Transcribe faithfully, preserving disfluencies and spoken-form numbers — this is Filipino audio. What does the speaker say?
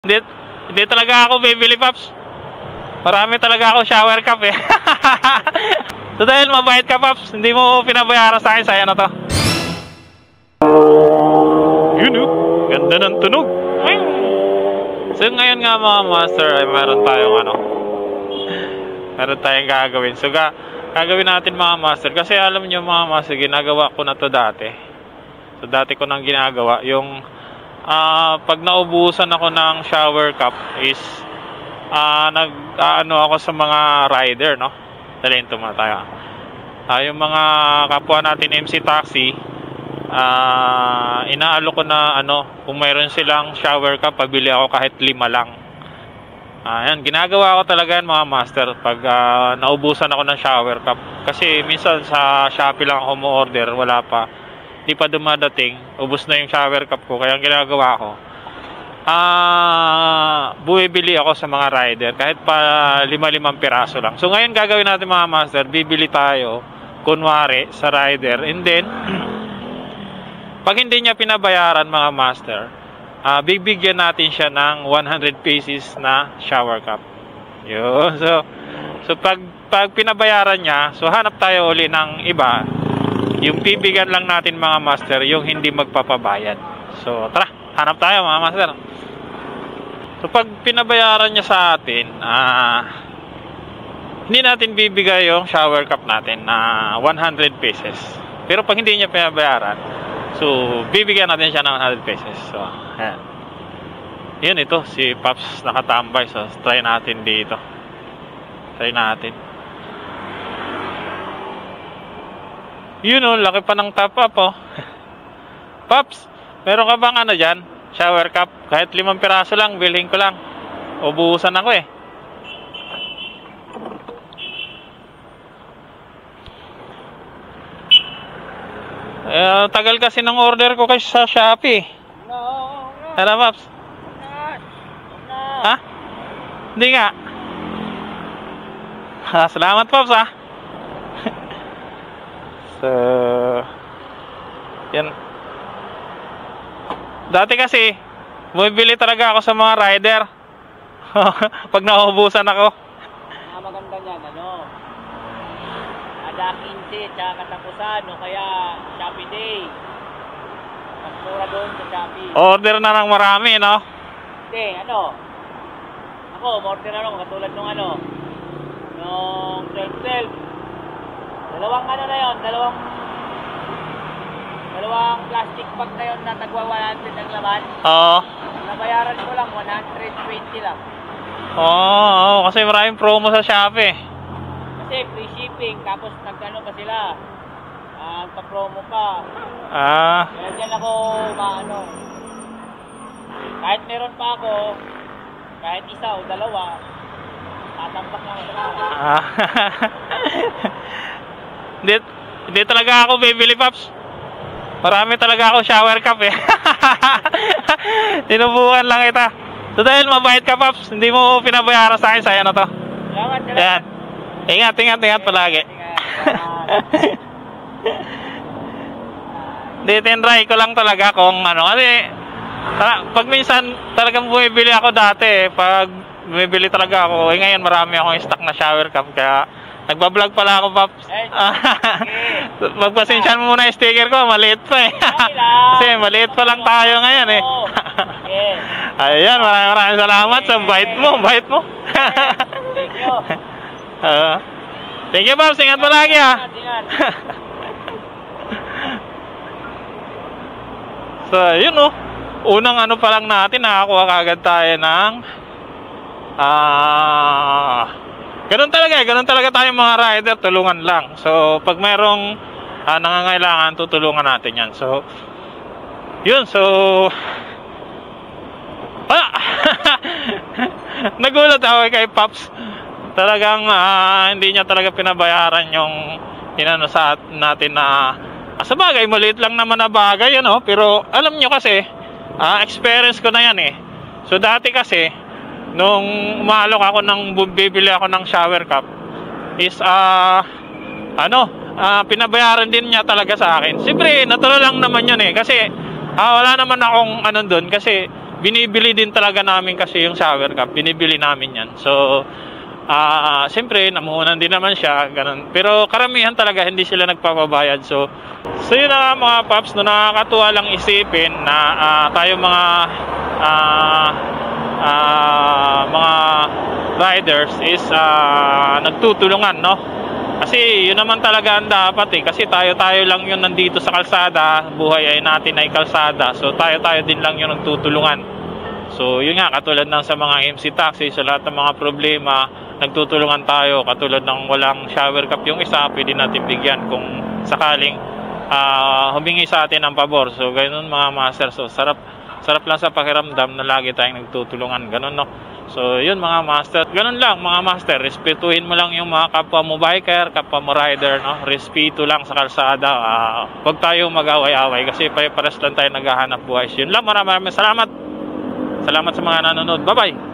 Hindi, hindi talaga ako bibili, Paps. Marami talaga ako shower cup eh. So dahil mabait ka, Paps, hindi mo pinabayaran sa akin, saya na to. Yun o, ganda ng tunog. So ngayon nga mga master ay meron tayong ano, meron tayong gagawin. So ga gagawin natin mga master, kasi alam nyo mga master, ginagawa ko na to dati. So dati ko nang ginagawa yung uh, pag naubusan ako ng shower cup is uh, nag uh, ano ako sa mga rider, no? Dalhin tuma tayo. Uh, yung mga kapwa natin M C taxi, uh, inaalok ko na ano, kung mayroon silang shower cup, pabili ako kahit lima lang. Ayan, uh, ginagawa ko talaga yan mga master pag uh, naubusan ako ng shower cup. Kasi minsan sa Shopee lang ako mo-order, wala pa, hindi pa dumadating, ubos na yung shower cup ko. Kaya ang ginagawa ko, ah, uh, bumibili ako sa mga rider kahit pa lima-limang piraso lang. So ngayon gagawin natin mga master, bibili tayo kunwari sa rider, and then pag hindi niya pinabayaran mga master, Uh, bibigyan natin siya ng one hundred pieces na shower cup. Yun. So, so pag, pag pinabayaran niya, so hanap tayo uli ng iba. Yung bibigyan lang natin mga master, yung hindi magpapabayad. So, tara, hanap tayo mga master. So, pag pinabayaran niya sa atin, uh, hindi natin bibigay yung shower cup natin na one hundred pieces. Pero pag hindi niya pinabayaran, so, bibigyan natin siya ng one hundred pesos. So, ayan. Yun ito, si Paps nakatambay. So, try natin dito. Try natin. Yun o, laki pa ng top up oh. Paps, meron ka bang ano dyan? Shower cup? Kahit limang piraso lang, bilhin ko lang. Ubuhusan ako eh. Uh, tagal kasi ng order ko kasi sa Shopee. No, no. Tara, Paps. No. Ha? Hindi nga. Ha, salamat, Paps, ha. So, yan. Dati kasi, bumibili talaga ako sa mga rider. Pag nauubusan ako. Ang maganda niyan, ano? Ada quince, tsaka katapusan, o kaya Shopee Day. Mas mura doon sa Shopee. Order na ng marami, no? Hindi, ano? Ako, order na lang, katulad nung ano, nung twelve twelve. Dalawang ano na yun, dalawang, dalawang plastic bag na yun na tagwa one hundred ang laman. Oo. Nabayaran ko lang, one hundred twenty lang. Oo, oo, kasi maraming promo sa Shopee. Kasi free shipping, tapos nagano pa sila, uh, pa-promo pa. Ah. Kaya dyan ako maano, kahit meron pa ako, kahit isa o dalawa, tatampak lang ako na. Ah. Hindi, hindi talaga ako bibili, Paps. Marami talaga ako shower cup eh. Tinubukan lang kita. So dahil mabait ka, Paps, hindi mo pinabayaran sa akin, saya na to. Salamat, salamat. Yan. Ingat, ingat, ingat palagi. Hindi, tinry ko lang talaga kung ano. Kasi, pag minsan, talagang bumibili ako dati. Pag bumibili talaga ako, eh ngayon marami akong stock na shower cup. Kaya, nagbablog pala ako, Paps. Magpasensyan mo muna yung sticker ko, maliit pa eh. Kasi maliit pa lang tayo ngayon eh. Ayan, maraming maraming salamat sa bait mo, bait mo. Thank you. Uh, thank you, Paps. Ingat mo lagi, ha. So, yun, oh. Unang ano pa lang natin, nakakuha kagad tayo ng ah, uh, ganun talaga, ganun talaga tayo mga rider, tulungan lang. So, pag merong uh, nangangailangan, tutulungan natin yan. So, yun, so ah! Nagulat ako kay Paps. Talagang uh, hindi niya talaga pinabayaran yung inano sa natin na uh, sa bagay, maliit lang naman na bagay, ano? Pero alam nyo kasi, uh, experience ko na yan eh. So dati kasi, nung umalok ako ng bibili ako ng shower cup, is uh, ano, uh, pinabayaran din niya talaga sa akin. Siyempre, natural lang naman yun eh. Kasi uh, wala naman akong ano doon, kasi binibili din talaga namin kasi yung shower cap, binibili namin yan. So, ah, uh, siyempre, namuhunan din naman siya, ganun. Pero karamihan talaga, hindi sila nagpapabayad. So, so yun na mga paps, no, nakakatuwa lang isipin na uh, tayo mga uh, uh, mga riders is uh, nagtutulungan, no? Kasi yun naman talaga ang dapat eh. Kasi tayo-tayo lang yun nandito sa kalsada. Buhay ay natin ay kalsada. So tayo-tayo din lang yun nagtutulungan. So yun nga, katulad ng sa mga M C taxi, sa lahat ng mga problema, nagtutulungan tayo. Katulad ng walang shower cap yung isa, pwede natin bigyan kung sakaling uh, humingi sa atin ng pabor. So ganoon mga master. So sarap, sarap lang sa pakiramdam na lagi tayong nagtutulungan. Ganun, no? So yun mga master, ganun lang mga master, respetuhin mo lang yung mga kapwa mo biker, kapwa mo rider, no? Respeto lang sa kalsada, uh, huwag tayo mag-away-away kasi pare-pares lang tayo naghahanap buhay. Yun lang, maraming salamat. Salamat sa mga nanonood. Bye bye.